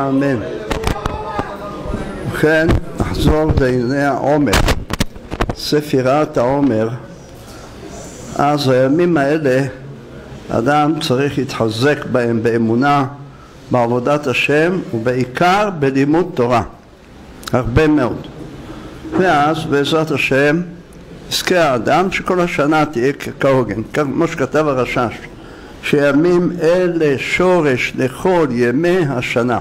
אמן. ובכן, נחזור לענייני העומר, ספירת העומר. אז הימים האלה אדם צריך להתחזק בהם באמונה, בעבודת השם, ובעיקר בלימוד תורה, הרבה מאוד. ואז בעזרת השם יזכה האדם שכל השנה תהיה כהוגן, כמו שכתב הרש"ש, שימים אלה שורש לכל ימי השנה.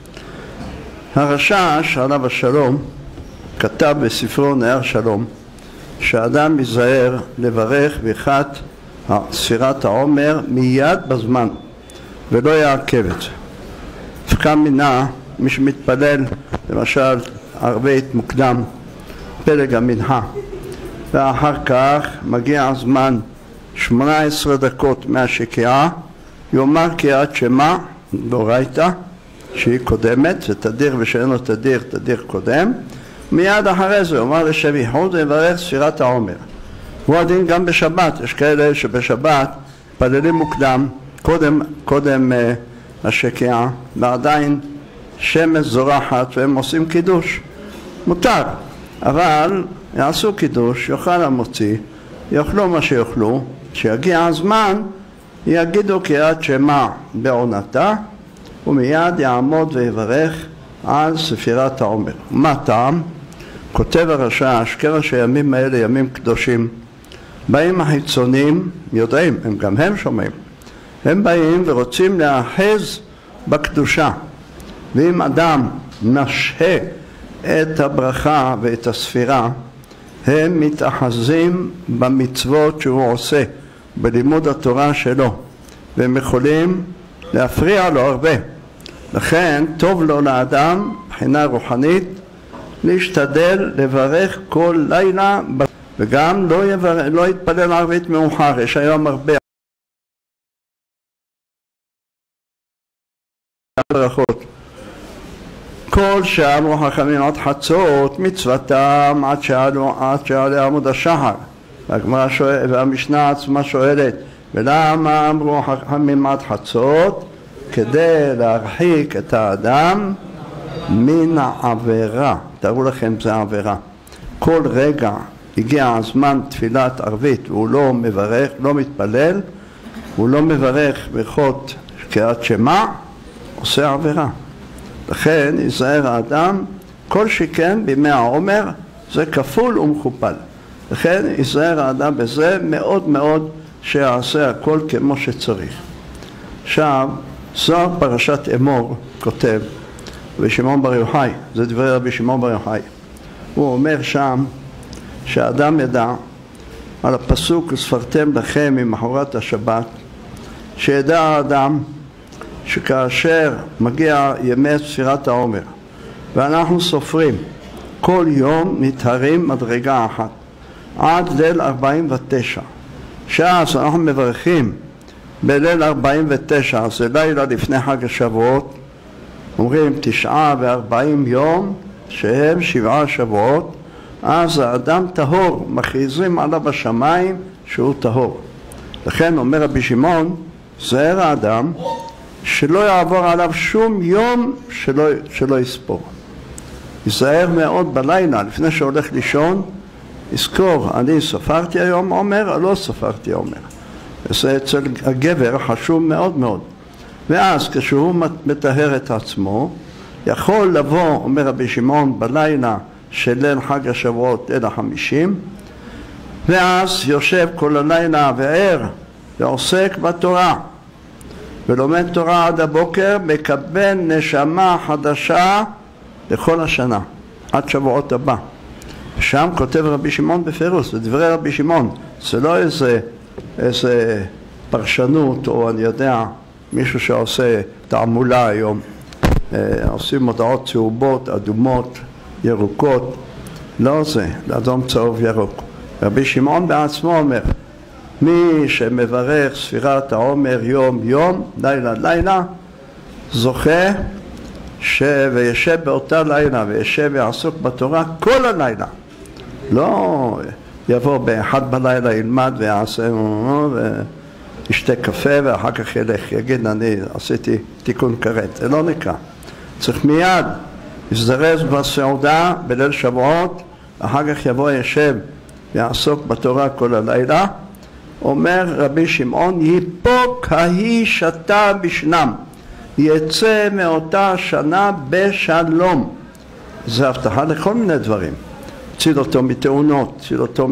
הרש"ש עליו השלום כתב בספרו נהר שלום שהאדם ייזהר לברך ברכת ספירת העומר מיד בזמן ולא יעכב את זה. וכאן מינה מי שמתפלל למשל ערבית מוקדם, פלג המנחה, ואחר כך מגיע הזמן 18 דקות מהשקיעה, יאמר קריאת שמע באורייתא שהיא קודמת, זה תדיר ושאין לו תדיר, תדיר קודם. מיד אחרי זה יאמר לשב ייחוד ויברך ספירת העומר. הוא הדין גם בשבת, יש כאלה שבשבת פללים מוקדם, קודם השקיעה, ועדיין שמש זורחת והם עושים קידוש. מותר, אבל יעשו קידוש, יאכל המוציא, יאכלו מה שיאכלו, כשיגיע הזמן יגידו קריאת שמע בעונתה, ומיד יעמוד ויברך על ספירת העומר. מה טעם? כותב הרש"ש, כיוון שהימים האלה ימים קדושים, באים החיצונים, יודעים, גם הם שומעים, הם באים ורוצים להאחז בקדושה, ואם אדם משהה את הברכה ואת הספירה, הם מתאחזים במצוות שהוא עושה, בלימוד התורה שלו, והם יכולים להפריע לו הרבה. לכן טוב לו לאדם מבחינה רוחנית להשתדל לברך כל לילה, וגם לא יתפלל ערבית מאוחר. יש היום הרבה ברכות. כל שאמרו חכמים עד חצות מצוותם עד שעלה עמוד השחר. והמשנה עצמה שואלת, ולמה אמרו חכמים עד חצות? כדי להרחיק את האדם מן העבירה. תראו לכם, זה העבירה. כל רגע הגיע הזמן תפילת ערבית והוא לא מברך, לא מתפלל, הוא לא מברך ברכות קריאת שמע, עושה עבירה. לכן ייזהר האדם, כל שכן בימי העומר זה כפול ומכופל. לכן ייזהר האדם בזה מאוד מאוד, שיעשה הכל כמו שצריך. עכשיו, זוהר פרשת אמור כותב, ושמעון בר יוחאי, זה דברי רבי שמעון בר יוחאי, הוא אומר שם שהאדם ידע על הפסוק וספרתם לכם ממחרת השבת, שידע האדם שכאשר מגיע ימי ספירת העומר ואנחנו סופרים, כל יום נטהרים מדרגה אחת עד ליל 49, שאז אנחנו מברכים בליל 49, זה לילה לפני חג השבועות, אומרים 49 יום שהם 7 שבועות, אז האדם טהור, מכריזים עליו בשמיים שהוא טהור. לכן אומר רבי שמעון, זהר האדם שלא יעבור עליו שום יום שלא יספור. יזהר מאוד בלילה, לפני שהולך לישון, יזכור, אני ספרתי היום עומר או לא ספרתי עומר. זה אצל הגבר חשוב מאוד מאוד. ואז כשהוא מטהר את עצמו, יכול לבוא, אומר רבי שמעון, בלילה של ליל חג השבועות, ליל ה50, ואז יושב כל הלילה וער ועוסק בתורה, ולומד תורה עד הבוקר, מקבל נשמה חדשה לכל השנה, עד שבועות הבא. שם כותב רבי שמעון בפירוש, זה דברי רבי שמעון, זה לא איזה פרשנות, או אני יודע, מישהו שעושה תעמולה היום, עושים מודעות צהובות, אדומות, ירוקות, לא זה, לאדום צהוב ירוק. רבי שמעון בעצמו אומר, מי שמברך ספירת העומר יום יום, לילה לילה, זוכה וישב באותה לילה וישב ויעסוק בתורה כל הלילה. לא יבוא באחד בלילה, ילמד ויעשה וישתה קפה ואחר כך ילך, יגיד אני עשיתי תיקון כרת, זה לא נקרא. צריך מיד להזדרז בסעודה בליל שבועות, אחר כך יבוא ישב ויעסוק בתורה כל הלילה. אומר רבי שמעון, ייפוק ההיא שתה בשנם, יצא מאותה שנה בשלום. זה הבטחה לכל מיני דברים. הציל אותו מתאונות, הציל אותו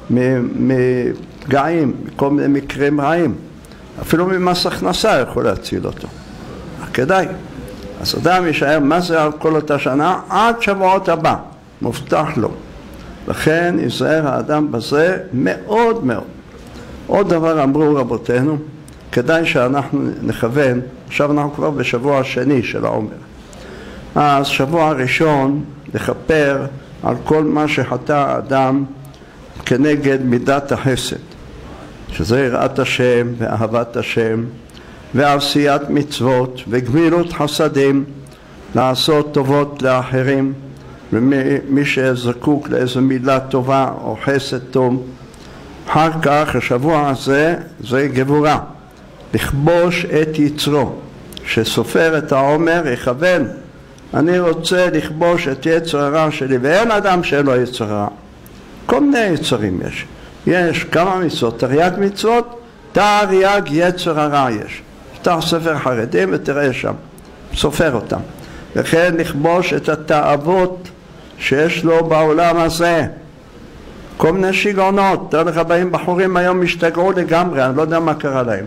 מפגעים, מכל מיני מקרים רעים. אפילו ממס הכנסה יכול להציל אותו. כדאי. אז אדם יישאר מה זה על כל אותה שנה עד שבועות הבא, מובטח לו. לכן ייזהר האדם בזה מאוד מאוד. עוד דבר אמרו רבותינו, כדאי שאנחנו נכוון, עכשיו אנחנו כבר בשבוע השני של העומר. אז שבוע הראשון לכפר על כל מה שחטא האדם כנגד מידת החסד, שזה יראת השם ואהבת השם ועשיית מצוות וגמילות חסדים, לעשות טובות לאחרים, ומי שזקוק לאיזו מילה טובה או חסד טוב. אחר כך השבוע הזה זה גבורה, לכבוש את יצרו, שסופר את העומר יכוון, אני רוצה לכבוש את יצר הרע שלי, ואין אדם שאין לו יצר רע. כל מיני יצרים יש כמה מצוות, תרי"ג מצוות, תרי"ג יצר הרע יש. פתח ספר חרדים ותראה שם, סופר אותם. וכן לכבוש את התאוות שיש לו בעולם הזה, כל מיני שיגעונות. תראה לך, באים בחורים היום משתגעו לגמרי, אני לא יודע מה קרה להם.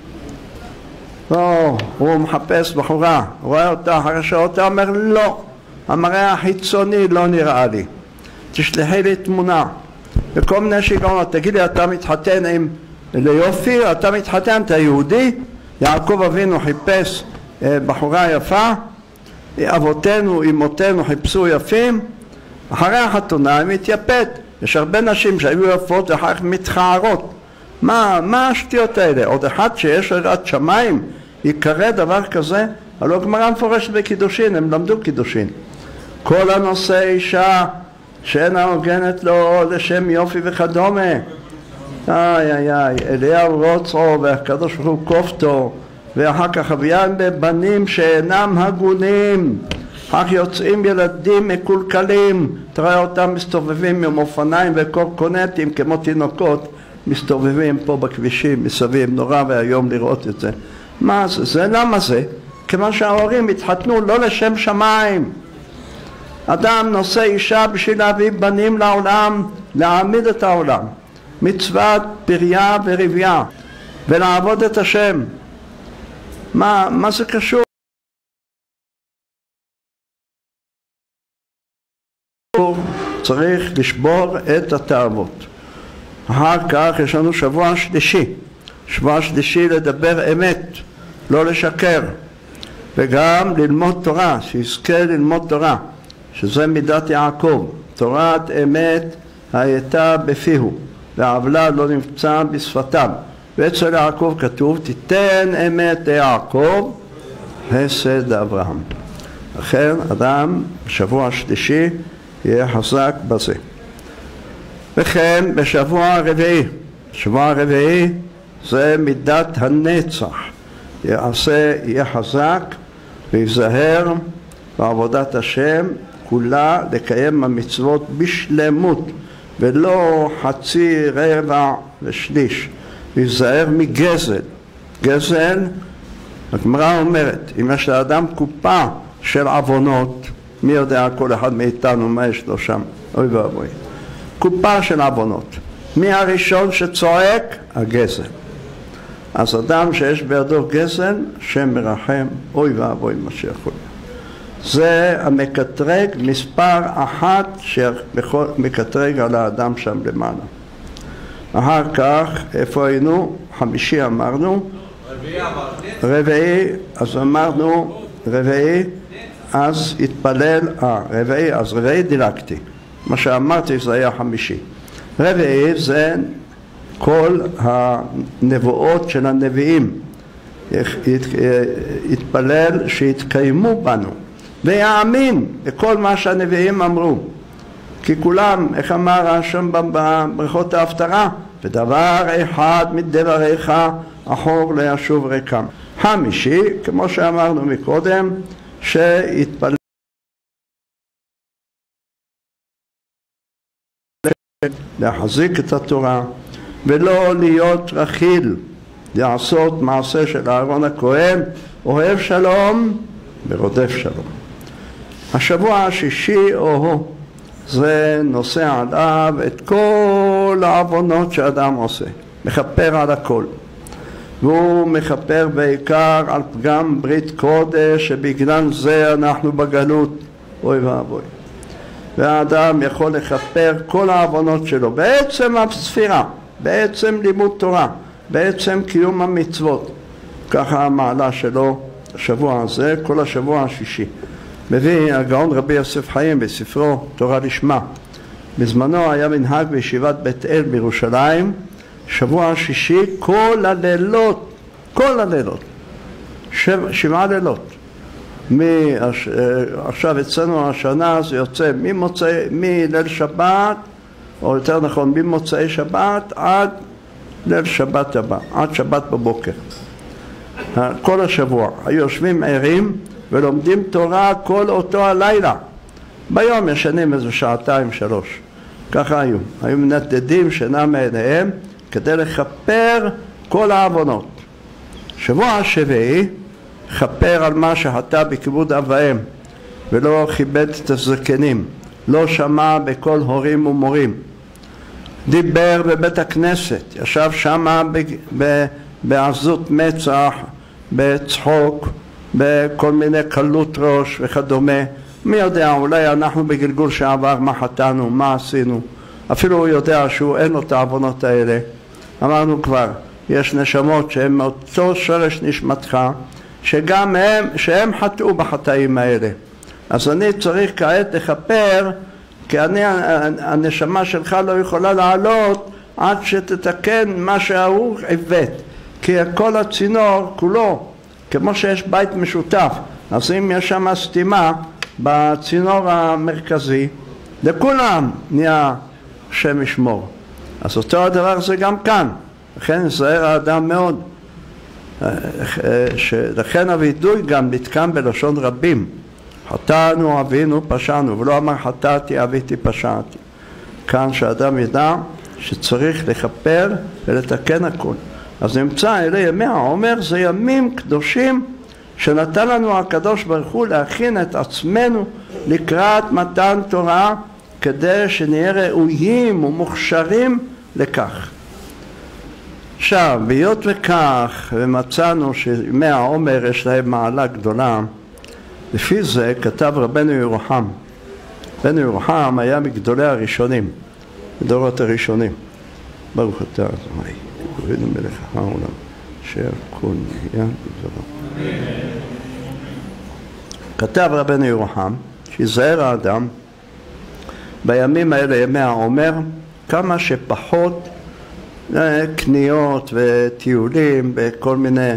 לא, הוא מחפש בחורה, רואה אותה, אחרי שאותה אומר לא, המראה החיצוני לא נראה לי, תשלחי לי תמונה, וכל מיני שיגעונות. תגיד לי, אתה מתחתן עם ליופי, אתה מתחתן, אתה יהודי? יעקב אבינו חיפש בחורה יפה, אבותינו, אמותינו חיפשו יפים, אחרי החתונה היא מתייפת. יש הרבה נשים שהיו יפות ואחר כך מתחערות. מה השטויות האלה? עוד אחד שיש יראת שמיים יקרא דבר כזה? הלא גמרא מפורשת בקידושין, הם למדו קידושין. כל הנושא אישה שאינה הוגנת לו לשם יופי וכדומה. אליהו רוצו והקדוש ברוך הוא כופתו, ואחר כך אביהם בבנים שאינם הגונים, אך יוצאים ילדים מקולקלים, תראה אותם מסתובבים עם אופניים וקורקונטים כמו תינוקות, מסתובבים פה בכבישים מסביב, נורא והיום לראות את זה. מה זה? זה למה זה? כיוון שההורים התחתנו לא לשם שמיים. אדם נושא אישה בשביל להביא בנים לעולם, להעמיד את העולם, מצוות פריה ורבייה, ולעבוד את השם. מה זה קשור? צריך לשבור את התאוות. אחר כך יש לנו שבוע שלישי. שבוע שלישי לדבר אמת, לא לשקר, וגם ללמוד תורה, שיזכה ללמוד תורה, שזה מידת יעקב. תורת אמת הייתה בפיהו, והעוולה לא נמצא בשפתם. ואצל יעקב כתוב, תיתן אמת ליעקב, חסד לאברהם. לכן אדם בשבוע השלישי יהיה חזק בזה. וכן בשבוע הרביעי, שבוע הרביעי זה מידת הנצח, יהיה חזק ויזהר בעבודת השם כולה, לקיים המצוות בשלמות ולא חצי, רבע ושליש. ויזהר מגזל. גזל, הגמרא אומרת, אם יש לאדם קופה של עוונות, מי יודע כל אחד מאיתנו מה יש לו שם, אוי ואבוי, קופה של עוונות, מי הראשון שצועק? הגזל. אז אדם שיש בידו גזל, שם מרחם, אוי ואבוי מה שיכול. זה המקטרג מספר אחת שמקטרג על האדם שם למעלה. אחר כך, איפה היינו? חמישי אמרנו, רביעי, אז אמרנו רביעי, אז התפלל, רביעי, אז רביעי דילגתי, מה שאמרתי זה היה חמישי. רביעי זה כל הנבואות של הנביאים, התפלל שהתקיימו בנו ויאמין בכל מה שהנביאים אמרו, כי כולם, איך אמר הרשב"ם בברכות ההפטרה, ודבר אחד מדבריך אחור לא ישוב ריקם. חמישי, כמו שאמרנו מקודם, שיתפלל להחזיק את התורה ולא להיות רכיל, לעשות מעשה של אהרון הכהן, אוהב שלום ורודף שלום. השבוע השישי זה נושא עליו את כל העוונות שאדם עושה, מכפר על הכל, והוא מכפר בעיקר על פגם ברית קודש שבגלל זה אנחנו בגלות, אוי ואבוי. והאדם יכול לכפר כל העוונות שלו בעצם הספירה, בעצם לימוד תורה, בעצם קיום המצוות. ככה המעלה שלו השבוע הזה, כל השבוע השישי. מביא הגאון רבי יוסף חיים בספרו תורה לשמה. בזמנו היה מנהג בישיבת בית אל בירושלים, שבוע השישי כל הלילות, שבעה לילות. עכשיו אצלנו השנה זה יוצא מליל שבת, או יותר נכון ממוצאי שבת עד ליל שבת הבא, עד שבת בבוקר. כל השבוע היו יושבים ערים ולומדים תורה כל אותו הלילה. ביום ישנים איזה שעתיים שלוש, ככה היו מנדדים שינה מעיניהם כדי לכפר כל העוונות. שבוע השביעי כפר על מה שחטא בכיבוד אב ואם ולא כיבד את הזקנים, לא שמע בקול הורים ומורים, דיבר בבית הכנסת, ישב שמה בעזות מצח, בצחוק, בכל מיני קלות ראש וכדומה. מי יודע, אולי אנחנו בגלגול שעבר מה חטאנו, מה עשינו, אפילו הוא יודע שהוא אין לו את העוונות האלה. אמרנו כבר, יש נשמות שהן מאותו שורש נשמתך, שגם שהם חטאו בחטאים האלה. אז אני צריך כעת לכפר, כי הנשמה שלך לא יכולה לעלות עד שתתקן מה שההוא עיוות, כי כל הצינור כולו, כמו שיש בית משותף, אז אם יש שם סתימה בצינור המרכזי, לכולם נהיה שם ישמור. אז אותו הדבר זה גם כאן. לכן זהיר האדם מאוד, לכן הווידוי גם נתקם בלשון רבים, חטאנו, אבינו, פשענו, ולא אמר חטאתי, אביתי, פשעתי. כאן שאדם ידע שצריך לכפר ולתקן הכל. אז נמצא אלה ימי העומר, זה ימים קדושים שנתן לנו הקדוש ברוך הוא להכין את עצמנו לקראת מתן תורה, כדי שנהיה ראויים ומוכשרים לכך. עכשיו, ביות וכך, ומצאנו שימי העומר יש להם מעלה גדולה, לפי זה כתב רבנו ירוחם. רבנו ירוחם היה מגדולי הראשונים, בדורות הראשונים. ברוך אתה אדוני, אלוהינו מלך העולם, שהכל נהיה בדברו. כתב רבנו ירוחם שיזהר האדם בימים האלה, ימי העומר, כמה שפחות קניות וטיולים בכל מיני,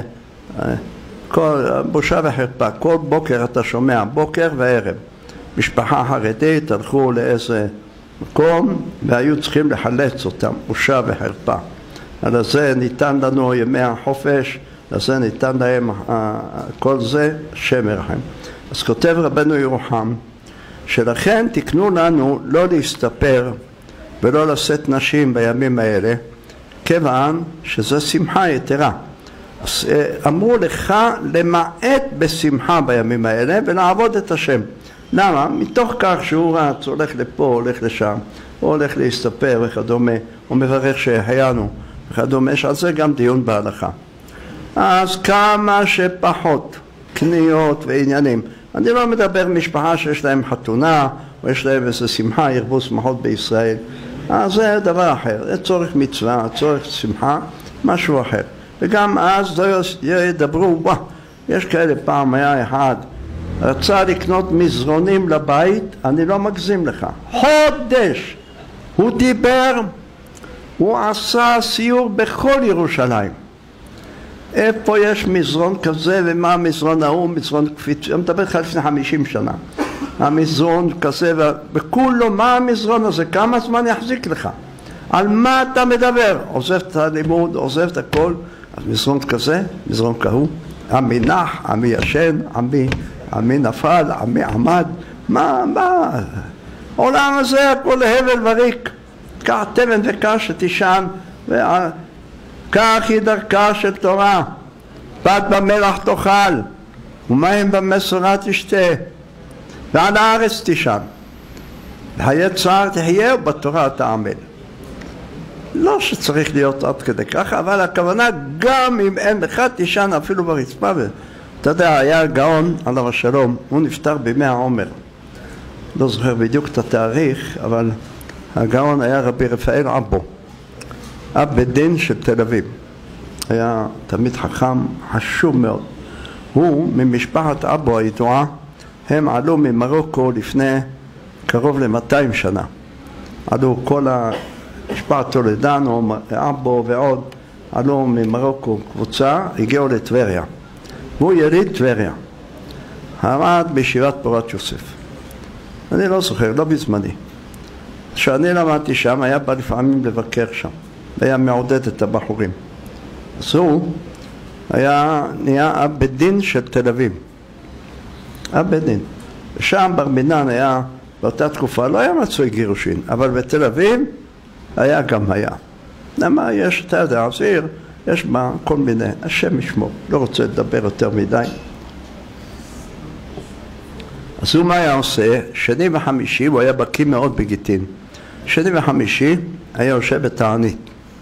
בושה וחרפה. כל בוקר אתה שומע, בוקר וערב, משפחה חרדית הלכו לאיזה מקום והיו צריכים לחלץ אותם, בושה וחרפה. על זה ניתן לנו ימי החופש, על זה ניתן להם כל זה, שם ירחם. אז כותב רבנו ירוחם שלכן תקנו לנו לא להסתפר ולא לשאת נשים בימים האלה, כיוון שזה שמחה יתרה. אז אמרו לך למעט בשמחה בימים האלה ולעבוד את השם. למה? מתוך כך שהוא רץ, הולך לפה, הולך לשם, או הולך להסתפר וכדומה, או מברך שהחיינו וכדומה, יש על זה גם דיון בהלכה. אז כמה שפחות קניות ועניינים. אני לא מדבר משפחה שיש להם חתונה, או יש להם איזה שמחה, ירבו שמחות בישראל. אז זה דבר אחר, זה צורך מצווה, צורך שמחה, משהו אחר. וגם אז לא ידברו, יש כאלה, פעם היה אחד, רצה לקנות מזרונים לבית, אני לא מגזים לך, חודש הוא דיבר, הוא עשה סיור בכל ירושלים, איפה יש מזרון כזה ומה המזרון ההוא, מזרון קפיץ, אני מדבר לך לפני 50 שנה, המזרון כזה וכולו, מה המזרון הזה, כמה זמן יחזיק לך, על מה אתה מדבר, עוזב את הלימוד, עוזב את הכל, אז מזרון כזה, מזרון כהוא, עמי נח, עמי ישן, עמי נפל, עמי עמד, מה? העולם הזה הכל הבל וריק. קח תבן וקש שתישן, וכך היא דרכה של תורה. פת במלח תאכל, ומים במשורה תשתה, ועל הארץ תישן. והיצר תחיה ובתורה תעמל. לא שצריך להיות עד כדי ככה, אבל הכוונה גם אם אין לך תישן אפילו ברצפה. אתה יודע, היה גאון עליו השלום, הוא נפטר בימי העומר. לא זוכר בדיוק את התאריך, אבל הגאון היה רבי רפאל אבו, אב בית דין של תל אביב. היה תמיד חכם, חשוב מאוד. הוא ממשפחת אבו הידועה, הם עלו ממרוקו לפני קרוב ל-200 שנה. עלו כל משפחת טולדנו, אבו ועוד, עלו ממרוקו קבוצה, הגיעו לטבריה. והוא יליד טבריה. עמד בישיבת פורת יוסף. אני לא זוכר, לא בזמני. כשאני למדתי שם, היה בא לפעמים לבקר שם. היה מעודד את הבחורים. אז הוא נהיה אב בית דין של תל אביב. אב בית דין. ושם בר מינן היה, באותה תקופה, לא היה מצוי גירושין, אבל בתל אביב היה גם היה. למה יש, אתה יודע, עזיר, יש בה כל מיני, השם ישמור, לא רוצה לדבר יותר מדי. אז הוא מה היה עושה? שני וחמישי, הוא היה בקיא מאוד בגיטין. שני וחמישי היה יושב בתענית.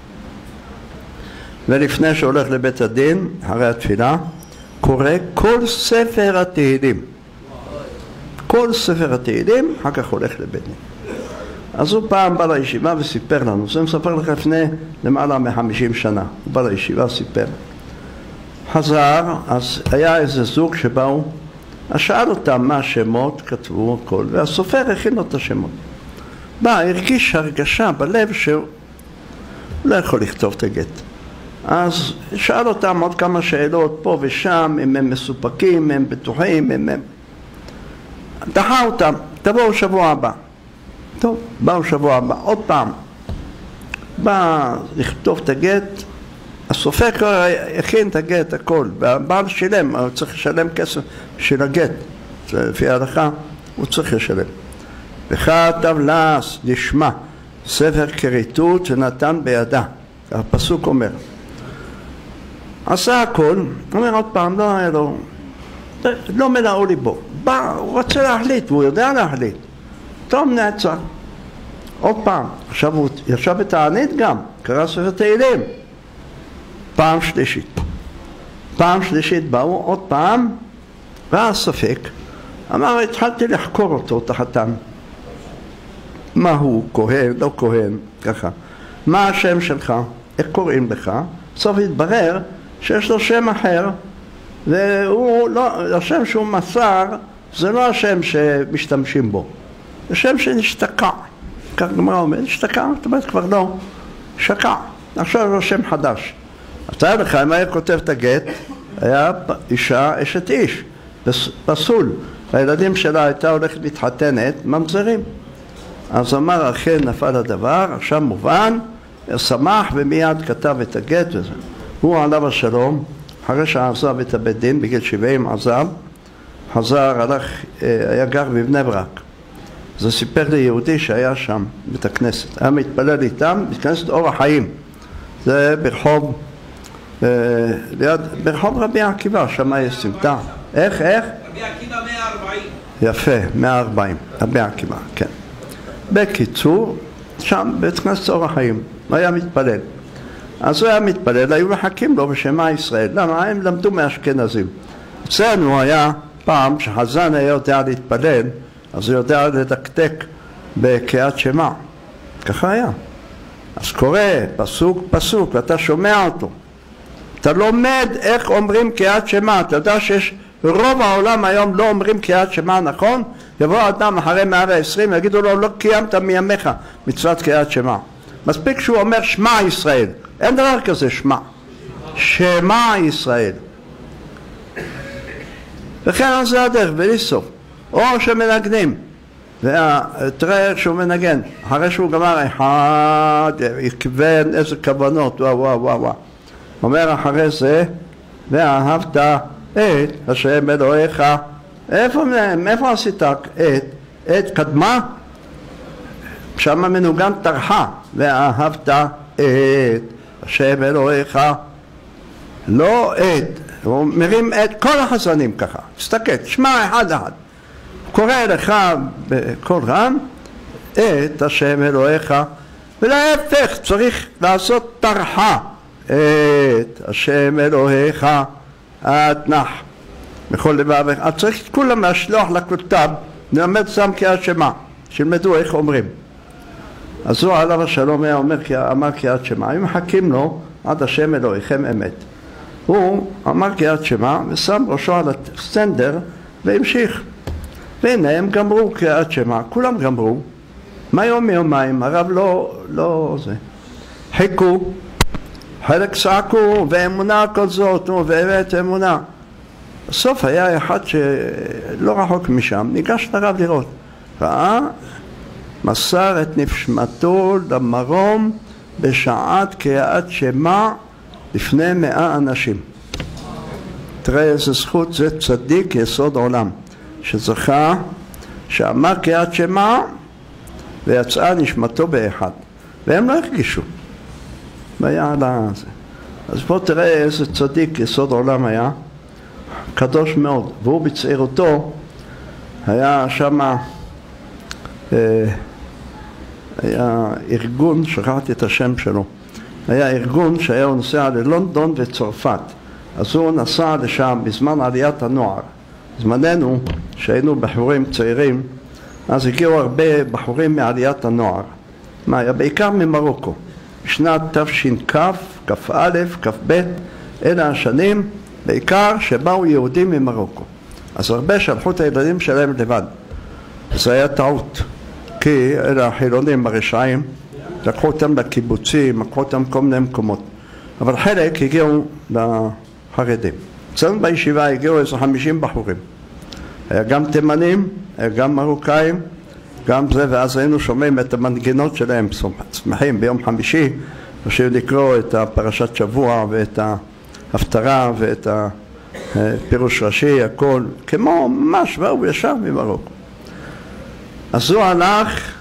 ולפני שהולך לבית הדין, אחרי התפילה, קורא כל ספר התהילים. כל ספר התהילים, אחר כך הולך לבית דין. אז הוא פעם בא לישיבה וסיפר לנו, זה מספר לך לפני למעלה מ-50 שנה. הוא בא לישיבה וסיפר. חזר, אז היה איזה זוג שבאו, אז שאל אותם מה השמות, כתבו הכל, והסופר הכין לו את השמות. בא, הרגיש הרגשה בלב שהוא לא יכול לכתוב את הגט. אז שאל אותם עוד כמה שאלות פה ושם, אם הם מסופקים, הם בטוחים, הם... דחה אותם, תבואו שבוע הבא. טוב, באו שבוע הבא, עוד פעם. בא לכתוב את הגט, הסופר הכין את הגט, הכל, והבעל שילם, הוא צריך לשלם כסף של הגט, לפי ההלכה, הוא צריך לשלם. וכתב לה לשמה, ספר כריתות שנתן בידה, הפסוק אומר. עשה הכל, אומר עוד פעם, לא היה לו, לא מלאו ליבו, בא, הוא רוצה להחליט, והוא יודע להחליט. טוב, נעצר. עוד פעם, עכשיו הוא ישב בתענית גם, קרא ספר תהילים. פעם שלישית באו עוד פעם, ראה ספק, אמר, התחלתי לחקור אותו, את החתן. מה הוא, כהן, לא כהן, ככה. מה השם שלך, איך קוראים לך? בסוף התברר שיש לו שם אחר, והוא לא, השם שהוא מסר, זה לא השם שמשתמשים בו. זה שם שנשתקע. כך גמרא אומר, נשתקע, זאת אומרת כבר לא, שקע. עכשיו זה שם חדש. אתה לך, אם היה כותב את הגט, היה אישה אשת איש, פסול. הילדים שלה הייתה הולכת להתחתנת, ממזרים. אז אמר, אכן נפל הדבר, עכשיו מובן, שמח ומיד כתב את הגט וזה. הוא עליו השלום, אחרי שעזב את הבית דין, בגיל 70 עזב, חזר, הלך, היה גר בבני ברק. זה סיפר לי יהודי שהיה שם, בית הכנסת. היה מתפלל איתם, בית הכנסת אור החיים. זה ברחוב רבי עקיבא, שם יש סמטה. איך? רבי עקיבא 140. יפה, 140, רבי עקיבא, כן. בקיצור, שם בית הכנסת אור החיים, הוא היה מתפלל. אז הוא היה מתפלל, היו מחכים לו בשמע ישראל. למה? הם למדו מאשכנזים. אצלנו היה פעם שחזן היה יודע להתפלל, אז הוא יודע לדקדק בקריאת שמע. ככה היה. אז קורא פסוק, ואתה שומע אותו. אתה לומד איך אומרים קריאת שמע. אתה יודע שיש רוב העולם היום לא אומרים קריאת שמע, נכון? יבוא אדם אחרי 120 ויגידו לו, לא קיימת מימיך מצוות קריאת שמע. מספיק שהוא אומר שמע ישראל. אין דבר כזה שמע ישראל. וכן זה הדרך, בלי סוף. או שמנגנים, ותראה איך שהוא מנגן, אחרי שהוא גמר אחד, יכוון איזה כוונות, וואו. אומר אחרי זה, ואהבת את השם אלוהיך, איפה עשית את קדמה? שם מנוגן תרחה, ואהבת את השם אלוהיך, לא את, הוא מרים את כל החסנים ככה, תסתכל, תשמע אחד אחד, קורא לך בקול רם את השם אלוהיך, ולהפך צריך לעשות תרחה, את השם אלוהיך אתנח בכל לבבך. אז צריך את כולם להשלוח לכותב, נלמד שם קריאת שמע, שילמדו איך אומרים. אז הוא עליו השלום היה אמר קריאת שמע, הם מחכים לו עד השם אלוהיכם אמת. הוא אמר קריאת שמע ושם ראשו על הסטנדר והמשיך. והנה הם גמרו קריאת שמע, כולם גמרו. מה יום מיומיים, הרב לא זה. חיכו, חלק צעקו, ואמונה כל זאת, ואמת אמונה. בסוף היה אחד שלא רחוק משם, ניגש לרב לראות. ראה, מסר את נשמתו למרום בשעת קריאת שמע לפני 100 אנשים. תראה איזה זכות, זה צדיק יסוד עולם, שזכה, שאמר קריאת שמע ויצאה נשמתו באחד, והם לא הרגישו. והיה על זה. אז פה תראה איזה צדיק יסוד עולם היה, קדוש מאוד, והוא בצעירותו היה שם, היה ארגון, שכחתי את השם שלו, היה ארגון שהיה נוסע ללונדון וצרפת, אז הוא נסע לשם בזמן עליית הנוער. זמננו, שהיינו בחורים צעירים, אז הגיעו הרבה בחורים מעליית הנוער, בעיקר ממרוקו, בשנת תש"כ, כ"א, כ"ב, אלה השנים, בעיקר שבאו יהודים ממרוקו. אז הרבה שלחו את הילדים שלהם לבד. זה היה טעות, כי אלה החילונים הרשעים, לקחו אותם לקיבוצים, לקחו אותם כל מיני מקומות. אבל חלק הגיעו לחרדים. אצלנו בישיבה הגיעו איזה 50 בחורים. היה גם תימנים, היה גם מרוקאים, גם זה, ואז היינו שומעים את המנגינות שלהם, שמחים ביום חמישי, חושבים לקרוא את הפרשת שבוע ואת ההפטרה ואת הפירוש רש"י, הכל, כמו ממש, והוא ישר ממרוקו. אז הוא הלך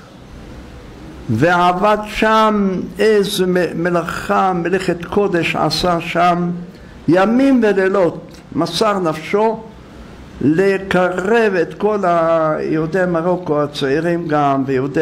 ועבד שם איזה מלאכה, מלאכת קודש עשה שם, ימים ולילות, מסר נפשו לקרב את כל היהודי מרוקו הצעירים גם, ויהודי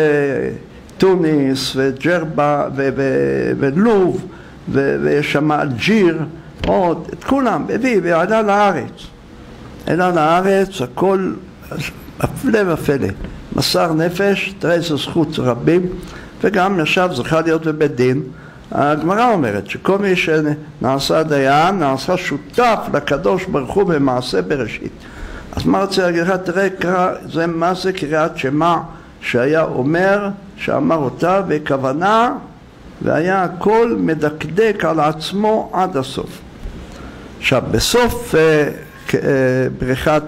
טוניס וג'רבה ולוב ויש שם אלג'יר, עוד, את כולם, הביא ועלה לארץ. עלה לארץ, הכל הפלא ופלא. מסר נפש, תראה איזו זכות רבים, וגם ישב זכה להיות בבית דין. הגמרא אומרת שכל מי שנעשה דיין, נעשה שותף לקדוש ברוך הוא במעשה בראשית. אז מה רוצה להגיד לך? תראה, זה מה זה קריאת שמע שהיה אומר, שאמר אותה בכוונה, והיה הכל מדקדק על עצמו עד הסוף. עכשיו, בסוף בריחת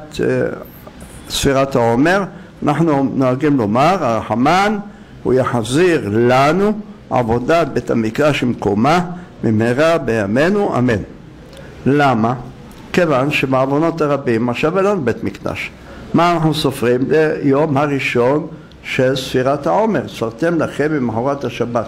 ספירת העומר, אנחנו נוהגים לומר, הרחמן הוא יחזיר לנו עבודת בית המקדש במקומה במהרה בימינו, אמן. למה? כיוון שבעוונות הרבים עכשיו אין לנו בית מקדש. מה אנחנו סופרים? ליום הראשון של ספירת העומר, ספרתם לכם במחרת השבת.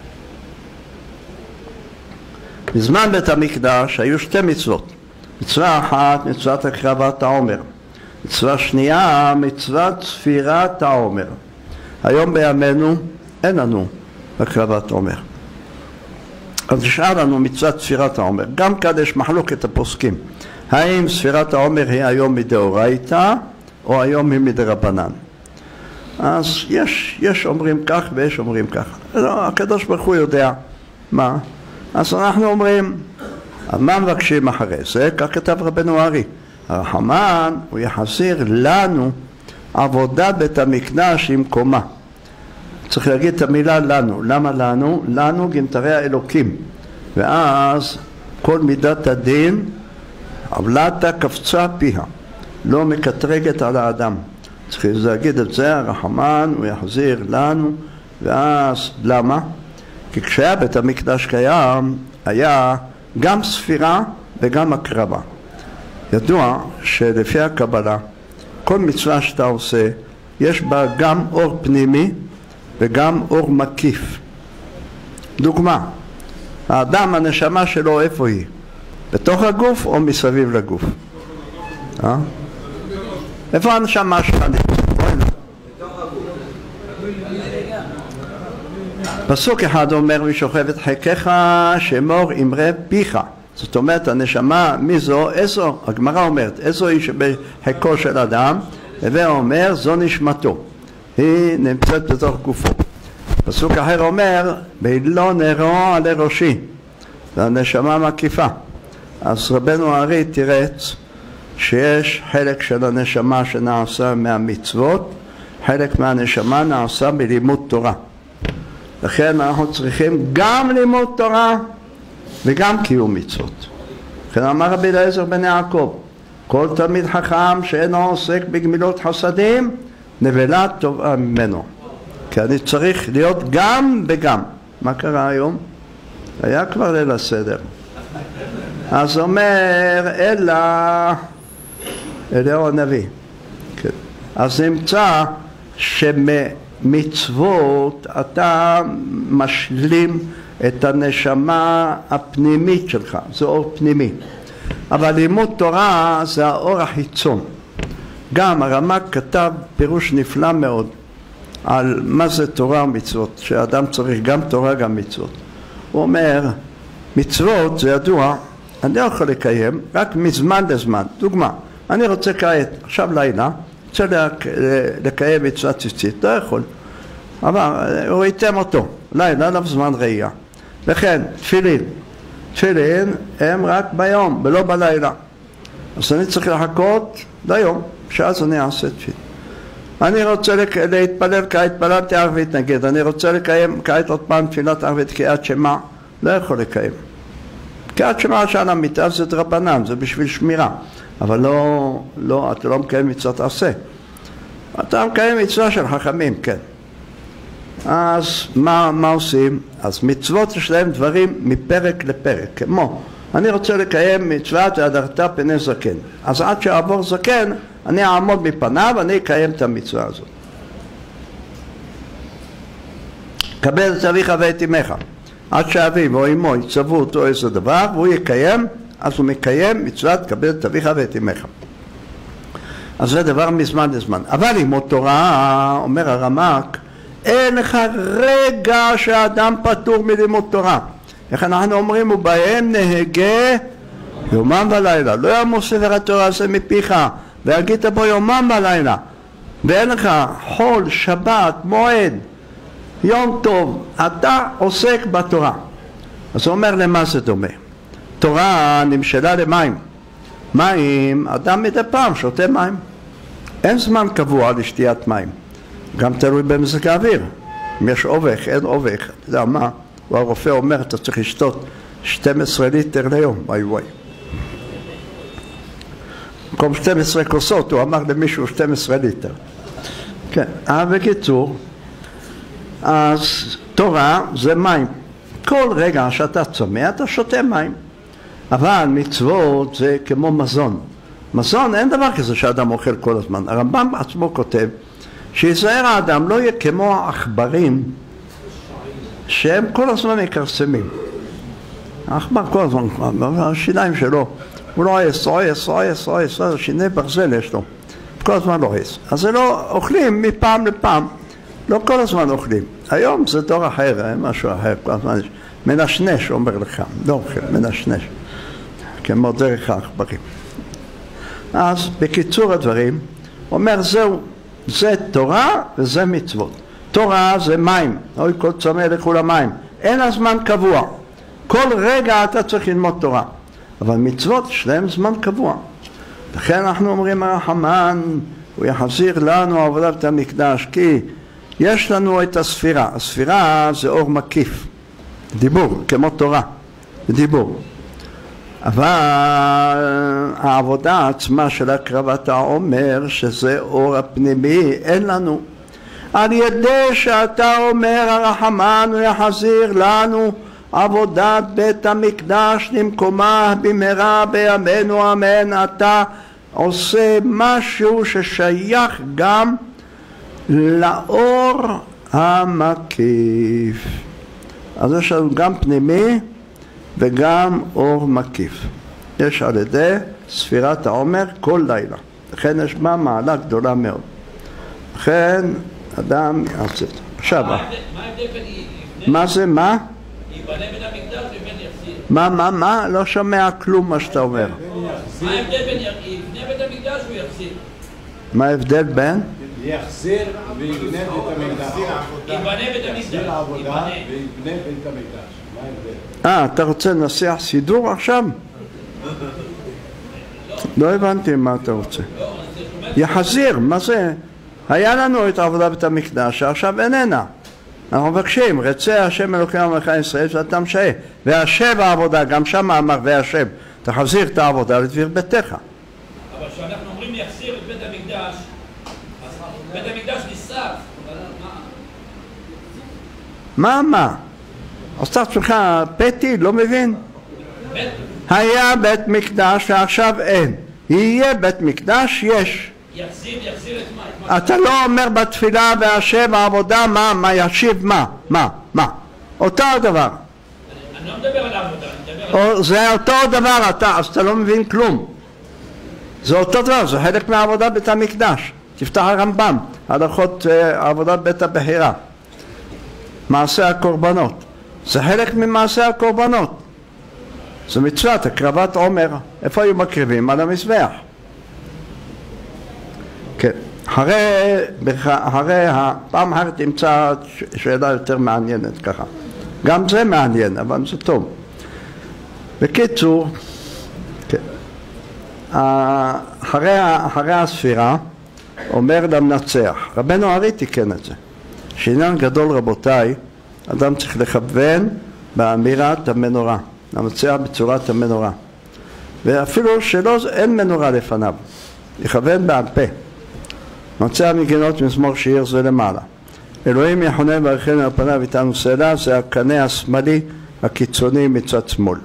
בזמן בית המקדש היו שתי מצוות. מצווה אחת, מצוות הקרבת העומר. מצווה שנייה, מצוות ספירת העומר. היום בימינו אין לנו הקרבת עומר. אז נשאר לנו מצוות ספירת העומר. גם כאן יש מחלוקת הפוסקים. האם ספירת העומר היא היום מדאורייתא או היום היא מדרבנן? אז יש אומרים כך ויש אומרים כך. לא, הקדוש ברוך הוא יודע מה. אז אנחנו אומרים, מה מבקשים אחרי זה? כך כתב רבנו ארי. הרחמן הוא יחזיר לנו עבודת בית המקדש עם קומה. צריך להגיד את המילה לנו. למה לנו? לנו גנטרי האלוקים. ואז כל מידת הדין עוולתה קפצה פיה, לא מקטרגת על האדם. צריך להגיד את זה, הרחמן הוא יחזיר לנו. ואז למה? כי כשהיה בית המקדש קיים היה גם ספירה וגם הקרבה. ידוע שלפי הקבלה כל מצווה שאתה עושה, יש בה גם אור פנימי וגם אור מקיף. דוגמה, האדם, הנשמה שלו, איפה היא? בתוך הגוף או מסביב לגוף? איפה הנשמה שלך? פסוק אחד אומר, ושוכב את חיקך שמור אמרי פיך. זאת אומרת, הנשמה, מי זו? איזו? הגמרא אומרת, איזו היא שבחיקו של אדם? הווה אומר, זו נשמתו. היא נמצאת בתוך גופו. פסוק אחר אומר, באילו נרו עלי ראשי. זה הנשמה מקיפה. אז רבנו הארי תירץ שיש חלק של הנשמה שנעשה מהמצוות, חלק מהנשמה נעשה בלימוד תורה. לכן אנחנו צריכים גם לימוד תורה וגם קיום מצוות. לכן אמר רבי אליעזר בן יעקב, כל תלמיד חכם שאינו עוסק בגמילות חסדים, נבלה טובה ממנו. כי אני צריך להיות גם וגם. מה קרה היום? היה כבר ליל הסדר. אז אומר אליהו הנביא. כן. אז נמצא מצוות אתה משלים את הנשמה הפנימית שלך, זה אור פנימי. אבל לימוד תורה זה האור החיצון. גם הרמ"ק כתב פירוש נפלא מאוד על מה זה תורה ומצוות, שאדם צריך גם תורה גם מצוות. הוא אומר, מצוות זה ידוע, אני לא יכול לקיים רק מזמן לזמן. דוגמה, אני רוצה כעת, עכשיו לילה, רוצה לקיים מצוות ציצית, לא יכול. אבל הוא ייתם אותו, לילה עליו זמן ראייה. לכן, תפילין הם רק ביום ולא בלילה. אז אני צריך לחכות ליום, שאז אני אעשה תפילין. אני רוצה להתפלל כעת, התפללתי ערבית נגיד, אני רוצה לקיים כעת עוד פעם תפילת ערבית קריאת שמע, לא יכול לקיים. קריאת שמע שעל המיטה זה דרבנן, זה בשביל שמירה, אבל לא, אתה לא מקיים מצוות עשה. אתה מקיים מצווה של חכמים, כן. אז מה עושים? אז מצוות יש להם דברים מפרק לפרק, כמו אני רוצה לקיים מצוות והדרת פני זקן, אז עד שעבור זקן אני אעמוד מפניו ואני אקיים את המצווה הזאת. קבל את אביך ואת אמך, עד שאביו או אמו יצוו אותו איזה דבר והוא יקיים, אז הוא מקיים מצוות קבל את אביך ואת אמך. אז זה דבר מזמן לזמן. אבל לימוד תורה, אומר הרמ"ק, אין לך רגע שהאדם פטור מלימוד תורה. איך אנחנו אומרים, ובהם נהגה יומם ולילה. לא יעמוס ספר התורה הזה מפיך, והגית בו יומם ולילה. ואין לך חול, שבת, מועד, יום טוב, אתה עוסק בתורה. אז הוא אומר, למה זה דומה? תורה נמשלה למים. מים, אדם מדי פעם שותה מים. אין זמן קבוע לשתיית מים. גם תלוי במזג האוויר. אם יש אובך, אין אובך. אתה יודע מה? והרופא אומר, אתה צריך לשתות 12 ליטר ליום. וואי וואי. במקום 12 כוסות, הוא אמר למישהו 12 ליטר. כן. בקיצור, אז תורה זה מים. כל רגע שאתה צומא, אתה שותה מים. אבל מצוות זה כמו מזון. מזון, אין דבר כזה שאדם אוכל כל הזמן. הרמב"ם עצמו כותב שיזהר האדם לא יהיה כמו העכברים שהם כל הזמן מקרסמים. העכבר כל הזמן, השיניים שלו, הוא לא עייס, שיני ברזל יש לו, כל הזמן לא עייס. אז זה לא אוכלים מפעם לפעם, לא כל הזמן אוכלים. היום זה דור אחר, משהו אחר, כל הזמן מנשנש, אומר לך, לא אוכל, מנשנש. כמו דרך העכברים. אז בקיצור הדברים, אומר זהו, זה תורה וזה מצוות. תורה זה מים, אוי כל צמא לכו למים, אין הזמן קבוע. כל רגע אתה צריך ללמוד תורה, אבל מצוות יש להם זמן קבוע. לכן אנחנו אומרים הרחמן, הוא יחזיר לנו עבודת המקדש, כי יש לנו את הספירה. הספירה זה אור מקיף, דיבור, כמו תורה, דיבור. אבל העבודה עצמה של הקרבת העומר, שזה אור הפנימי, אין לנו. על ידי שאתה אומר הרחמן, הוא יחזיר לנו עבודת בית המקדש למקומה במהרה בימינו אמן. אתה עושה משהו ששייך גם לאור המקיף. אז יש לנו גם פנימי וגם אור מקיף. יש על ידי ספירת העומר כל לילה. לכן יש בה מעלה גדולה מאוד. לכן אדם יעשה. עכשיו, מה ההבדל בין מה זה מה? ייבנה בית המקדש לבין יחזיר? מה? לא שומע כלום מה שאתה אומר. מה ההבדל בין יבנה בית המקדש ויחזיר? מה ההבדל בין? יחזיר ויבנה בית המקדש. ייבנה בית המקדש. יחזיר העבודה ויבנה בית המקדש. מה ההבדל? אתה רוצה לנסח סידור עכשיו? לא הבנתי מה אתה רוצה. יחזיר, מה זה? היה לנו את העבודה בית המקדש, שעכשיו איננה. אנחנו מבקשים, רצה השם אלוקינו מלך ישראל שאתה משעה. והשב העבודה, גם שם אמר והשב, תחזיר את העבודה לדביר ביתך. אבל כשאנחנו אומרים יחזיר את בית המקדש, אז בית המקדש נשרף. מה? עושה עצמך פתי, לא מבין? היה בית מקדש ועכשיו אין. יהיה בית מקדש, יש. יחזיר את מה? אתה לא אומר בתפילה והשב העבודה מה ישיב מה? אותו דבר. אני לא מדבר על העבודה, אני מדבר על... זה אותו דבר, אז אתה לא מבין כלום. זה אותו דבר, זה חלק מהעבודה בית המקדש. תפתח הרמב"ם, הלכות עבודת בית הבחירה. מעשה הקורבנות. זה חלק ממעשה הקורבנות. זה מצוות הקרבת עומר. איפה היו מקריבים? על המזבח. כן. הרי פעם אחת תמצא שאלה יותר מעניינת ככה. גם זה מעניין, אבל זה טוב. בקיצור, כן. אחרי הספירה אומר למנצח, רבנו ארי תיקן את זה, שעניין גדול רבותיי, אדם צריך לכוון באמירת המנורה, למנצח בצורת המנורה, ואפילו שלא אין מנורה לפניו, לכוון בעל פה. מנצח מגינות מזמור שיר זה למעלה, אלוהים יחונן ויברכנו על פניו איתנו סלע, זה הקנה השמאלי הקיצוני מצד שמאל.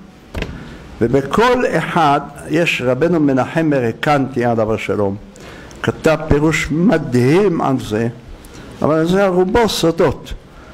ובכל אחד יש רבנו מנחם מרקנטי עליו השלום, כתב פירוש מדהים על זה, אבל זה רובו סודות,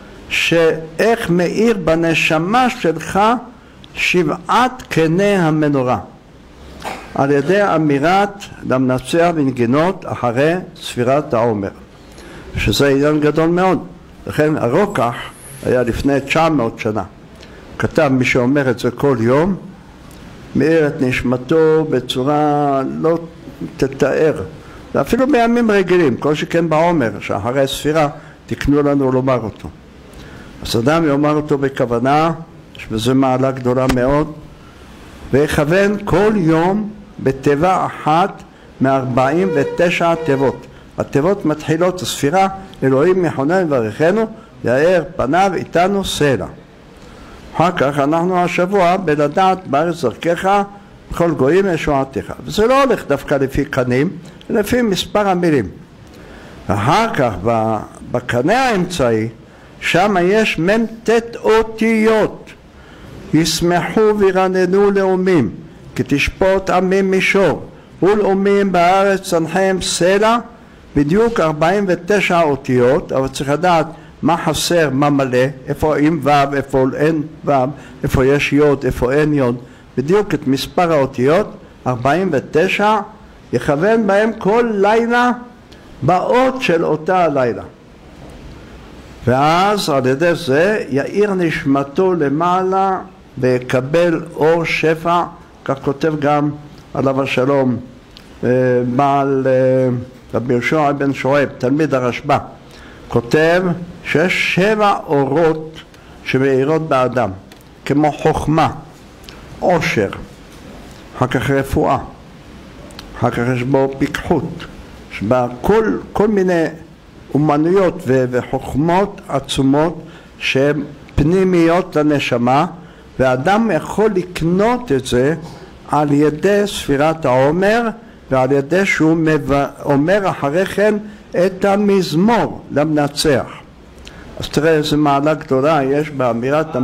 שאיך מאיר בנשמה שלך שבעת קנה המנורה, על ידי אמירת למנצח ונגינות אחרי ספירת העומר, שזה עניין גדול מאוד. לכן הרוקח היה לפני 900 שנה, כתב מי שאומר את זה כל יום, מאיר את נשמתו בצורה לא תתאר, ואפילו בימים רגילים, כל שכן בעומר, שאחרי ספירה תקנו לנו לומר אותו. אז אדם יאמר אותו בכוונה, יש בזה מעלה גדולה מאוד, ויכוון כל יום בתיבה אחת מ-49 תיבות. התיבות מתחילות הספירה, אלוהים יחונן ויברכנו, יאר פניו איתנו סלע. אחר כך אנחנו השבוע בלדעת בארץ דרכך בכל גויים ישועתך. וזה לא הולך דווקא לפי קנים, לפי מספר המילים. ואחר כך בקנה האמצעי, שם יש מ"ט אותיות. ישמחו וירננו לאומים, כי תשפוט עמים מישור, ולאומים בארץ צנחם סלע, בדיוק 49 אותיות, אבל צריך לדעת מה חסר, מה מלא, איפה עם ו', איפה אין ו', איפה יש יוד, איפה אין יוד, בדיוק את מספר האותיות, 49, יכוון בהם כל לילה באות של אותה הלילה. ואז על ידי זה יאיר נשמתו למעלה ויקבל אור שפע, כך כותב גם עליו השלום בעל רבי יהושע בן שועב, תלמיד הרשב"א, כותב שיש 7 אורות שמאירות באדם, כמו חוכמה, עושר, אחר כך רפואה, אחר כך יש בו פיקחות, יש בה כל מיני אומנויות וחוכמות עצומות שהן פנימיות לנשמה, ואדם יכול לקנות את זה על ידי ספירת העומר, ועל ידי שהוא אומר אחרי כן את המזמור למנצח. אז תראה איזה מעלה גדולה יש באמירת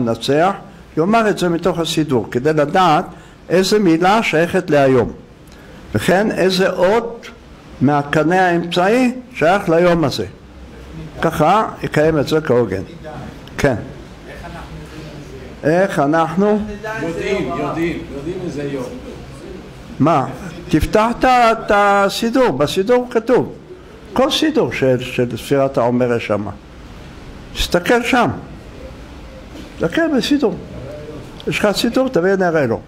וכן איזה אות מהקנה האמצעי שייך ליום הזה. ככה יקיים את זה כהוגן. כן. איך אנחנו? יודעים איזה יום. מה? תפתח את הסידור, בסידור כתוב. כל סידור של ספירת העומר יש שם. תסתכל שם. תסתכל בסידור. יש לך סידור, תביא נראה לו.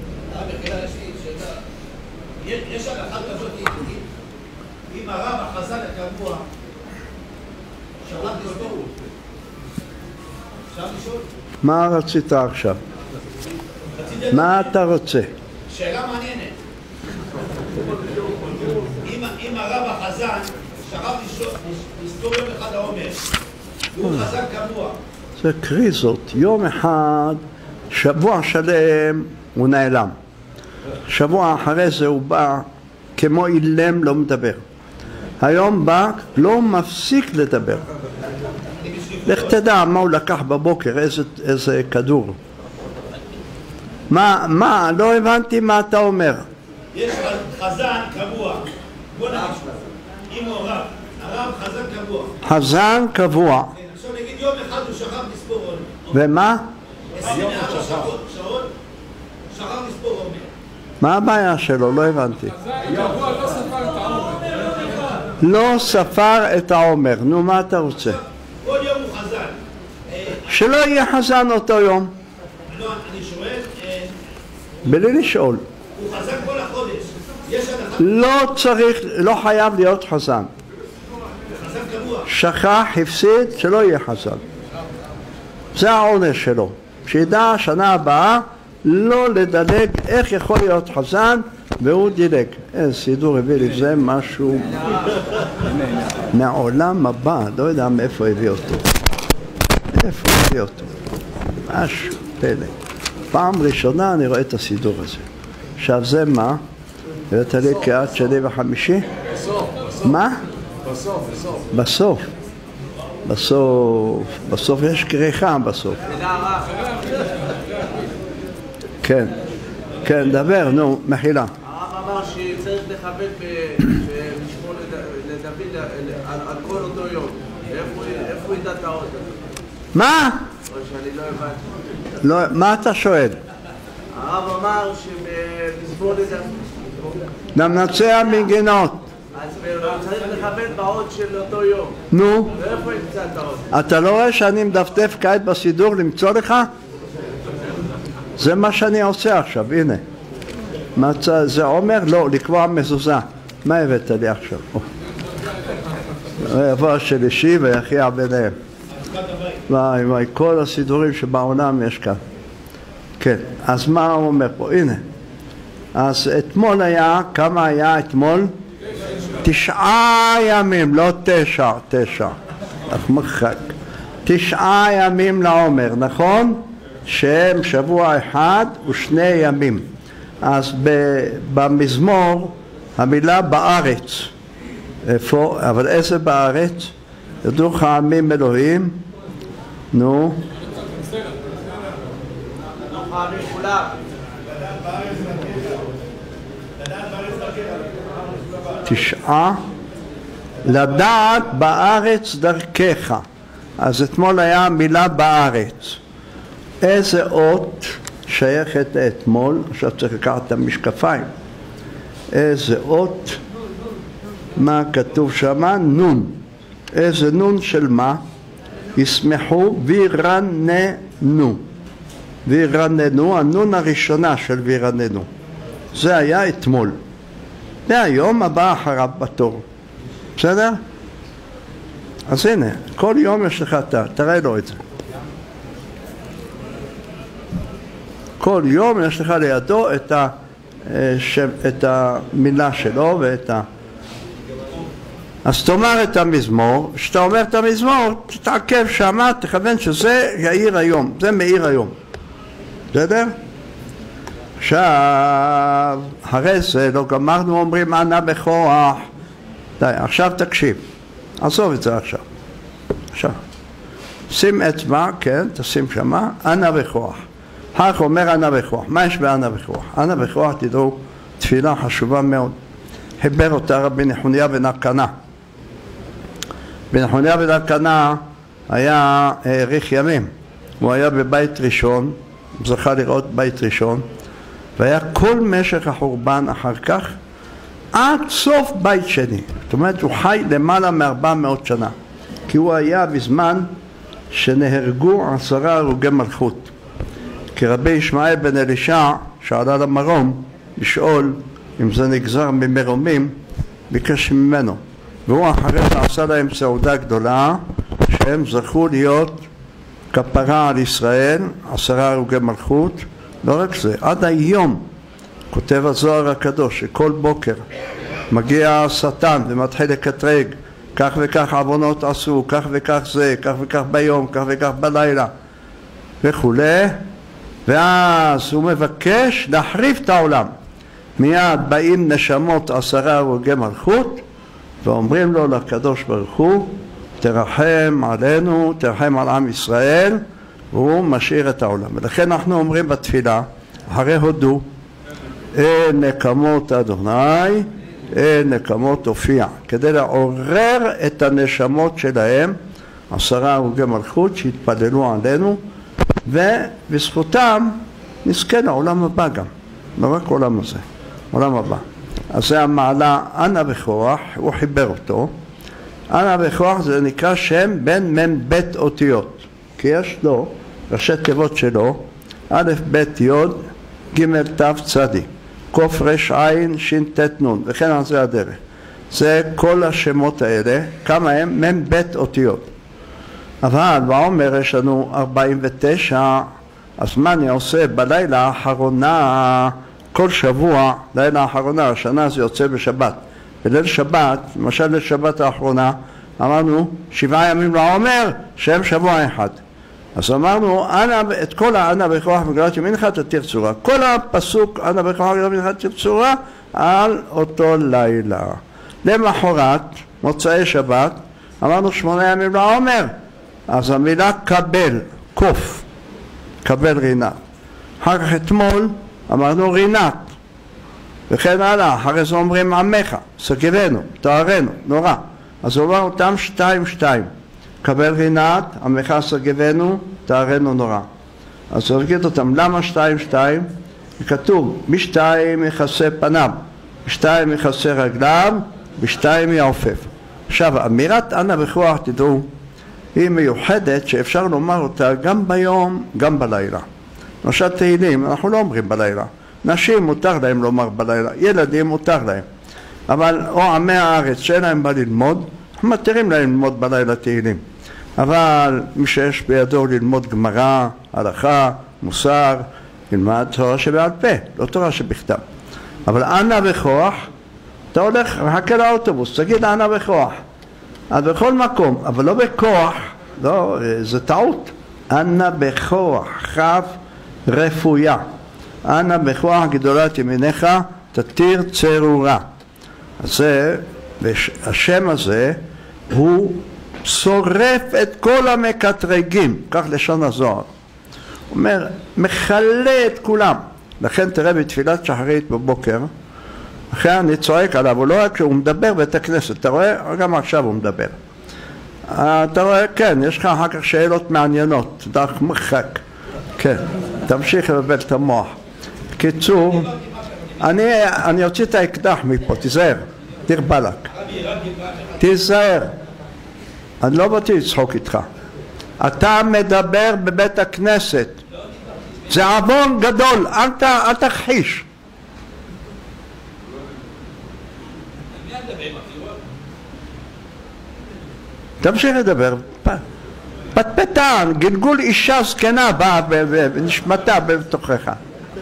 יש הלכה כזאת, אם הרב החז"ל הקבוע שרק לסתור. אפשר לשאול? מה רצית עכשיו? מה אתה רוצה? שאלה מעניינת. אם הרב החז"ל שרק לסתור יום אחד העומר, והוא חז"ל קבוע. זה קריזות. יום אחד, שבוע שלם הוא נעלם. שבוע אחרי זה הוא בא כמו אילם, לא מדבר. היום בא, לא מפסיק לדבר. לך תדע מה הוא לקח בבוקר, איזה כדור. מה, לא הבנתי מה אתה אומר. יש חזן קבוע. בוא נגיד, אם הוא הרב חזן קבוע. חזן קבוע. עכשיו נגיד יום אחד הוא שכח לספור עומר. ומה? 24 שעות שכח לספור עומר. מה הבעיה שלו? לא הבנתי. לא ספר את העומר. נו, מה אתה רוצה? כל יום הוא חזן. שלא יהיה חזן אותו יום. לא, אני שואל, בלי לשאול. הוא חזן כל החודש. יש הלכה לא צריך, לא חייב להיות חזן. חזן קבוע. שכח, הפסיד, שלא יהיה חזן. זה העונש שלו. שידע שנה הבאה לא לדלג. איך יכול להיות חזן והוא דילג. איזה סידור הביא לי, זה משהו מהעולם הבא, לא יודע מאיפה הביא אותו. איפה הביא אותו. משהו פלא. פעם ראשונה אני רואה את הסידור הזה. עכשיו זה מה? הבאת לי קריאת שני וחמישי? מה? בסוף יש כריכה בסוף. כן, דבר, נו, מחילה. הרב אמר שצריך לכבד ולשמור לדוד על כל אותו יום. איפה ידע את האות? מה? או שאני לא הבנתי. מה אתה שואל? הרב אמר שבלשמור לדוד. למנצח מנגינות. אז צריך לכבד באות של אותו יום. נו? ואיפה ימצא את האות? אתה לא רואה שאני מדפדף כעת בסידור למצוא לך? זה מה שאני עושה עכשיו, הנה. זה אומר? לא, לקבוע מזוזה. מה הבאת לי עכשיו? יבוא השלישי ויכריע ביניהם. וואי, כל הסידורים שבעולם יש כאן. כן, אז מה הוא אומר פה? הנה. אז אתמול היה, כמה היה אתמול? 9 ימים, לא 9. אך מרחק. 9 ימים לעומר, נכון? שהם שבוע אחד ו2 ימים. אז במזמור המילה בארץ. איפה? אבל איזה בארץ? ידעו לך עמים אלוהים? נו? תשעה לדעת בארץ דרכך. אז אתמול היה מילה בארץ. איזה אות שייכת לאתמול? עכשיו צריך לקחת את המשקפיים. איזה אות? מה כתוב שמה? נון. איזה נון של מה? ישמחו וירננו. וירננו, הנון הראשונה של וירננו. זה היה אתמול. והיום הבא אחריו בתור. בסדר? אז הנה, כל יום יש לך תראה לו את זה. כל יום יש לך לידו את המילה שלו ואת ה... אז תאמר את המזמור, כשאתה אומר את המזמור, תתעכב שמה, תכוון שזה יאיר היום, זה מאיר היום. בסדר? עכשיו, הרי זה לא גמרנו, אומרים אנא בכוח. די, עכשיו תקשיב. עזוב את זה עכשיו. שים אצבע, כן, תשים שמה, אנא בכוח. כך אומר אנא בכוח. מה יש באנא בכוח? אנא בכוח, תדעו, תפילה חשובה מאוד. חיבר אותה רבי נחוניה בן הקנה. רבי נחוניה בן הקנה היה האריך ימים. הוא היה בבית ראשון, זכה לראות בית ראשון, והיה כל משך החורבן אחר כך עד סוף בית שני. זאת אומרת, הוא חי למעלה מ-400 שנה, כי הוא היה בזמן שנהרגו 10 הרוגי מלכות. כי רבי ישמעאל בן אלישע שעלה למרום לשאול אם זה נגזר ממרומים, ביקש ממנו, והוא אחרי זה עשה להם סעודה גדולה שהם זכו להיות כפרה על ישראל, 10 הרוגי מלכות. לא רק זה, עד היום כותב הזוהר הקדוש שכל בוקר מגיע השטן ומתחיל לקטרג, כך וכך עוונות עשו, כך וכך זה, כך וכך ביום, כך וכך בלילה וכולי, ואז הוא מבקש להחריב את העולם. מיד באים נשמות 10 הרוגי מלכות ואומרים לו לקדוש ברוך הוא, תרחם עלינו, תרחם על עם ישראל, והוא משאיר את העולם. ולכן אנחנו אומרים בתפילה, אחרי הודו, אין נקמות אדוני, אין נקמות הופיע, כדי לעורר את הנשמות שלהם, 10 הרוגי מלכות שהתפללו עלינו, ובזכותם נזכה לעולם הבא גם, לא רק עולם הזה, עולם הבא. אז זה המעלה אנה בכוח, הוא חיבר אותו. אנה בכוח זה נקרא שם בין מ"ב אותיות, כי יש לו ראשי תיבות שלו, א' ב' י' ג' ת' צדי, קוף רש עין שין ת' נון, וכן על זה הדרך. זה כל השמות האלה, כמה הם? מ"ב אותיות. אבל בעומר יש לנו 49, אז מה אני עושה בלילה האחרונה, כל שבוע, לילה האחרונה, השנה זה יוצא בשבת. בליל שבת, למשל ליל שבת האחרונה, אמרנו 7 ימים לעומר, שהם שבוע אחד. אז אמרנו, את כל האנה בכוח מגילת ימינך תתיר צורה. כל הפסוק אנה בכוח מגילת ימינך תתיר צורה על אותו לילה. למחרת, מוצאי שבת, אמרנו 8 ימים לעומר. אז המילה קבל, קוף, קבל רינת. אחר כך אתמול אמרנו רינת. וכן הלאה, אחרי זה אומרים עמך, סגרנו, תארנו, נורא. אז הוא אומר אותם 2-2. קבל רינת, עמך סגרנו, תארנו נורא. אז הוא יגיד אותם, למה 2-2? כתוב, ב2 יכסה פניו, ב2 יכסה רגליו, ב2 יעופף. עכשיו, אמירת אנה בכוח, תדעו, היא מיוחדת שאפשר לומר אותה גם ביום, גם בלילה. למשל תהילים, אנחנו לא אומרים בלילה. נשים מותר להם לומר בלילה, ילדים מותר להם. אבל או עמי הארץ שאין להם מה ללמוד, אנחנו מתירים להם ללמוד בלילה תהילים. אבל מי שיש בידו ללמוד גמרא, הלכה, מוסר, ילמד תורה שבעל פה, לא תורה שבכתב. אבל אנה בכוח, אתה הולך, מחכה לאוטובוס, תגיד אנה בכוח. אז בכל מקום, אבל לא בכוח, לא, זה טעות. אנה בכוח, חף רפויה. אנה בכוח גדולת ימיניך תתיר צרורה. אז זה, השם הזה הוא שורף את כל המקטרגים, כך לשון הזוהר. הוא אומר, מכלה את כולם. לכן תראה בתפילת שחרית בבוקר, אחרי אני צועק עליו, הוא לא רק שהוא מדבר בית הכנסת, אתה רואה? גם עכשיו הוא מדבר. אתה רואה, כן, יש לך אחר כך שאלות מעניינות, דרך מחק. כן, תמשיך לבלבל את המוח. קיצור, אני אוציא את האקדח מפה, תיזהר, דיר בלק. תיזהר. אני לא באתי לצחוק איתך. אתה מדבר בבית הכנסת. זה עוון גדול, אל תכחיש. תמשיך לדבר. פטפטן, גלגול אישה זקנה באה ונשמתה בתוכך.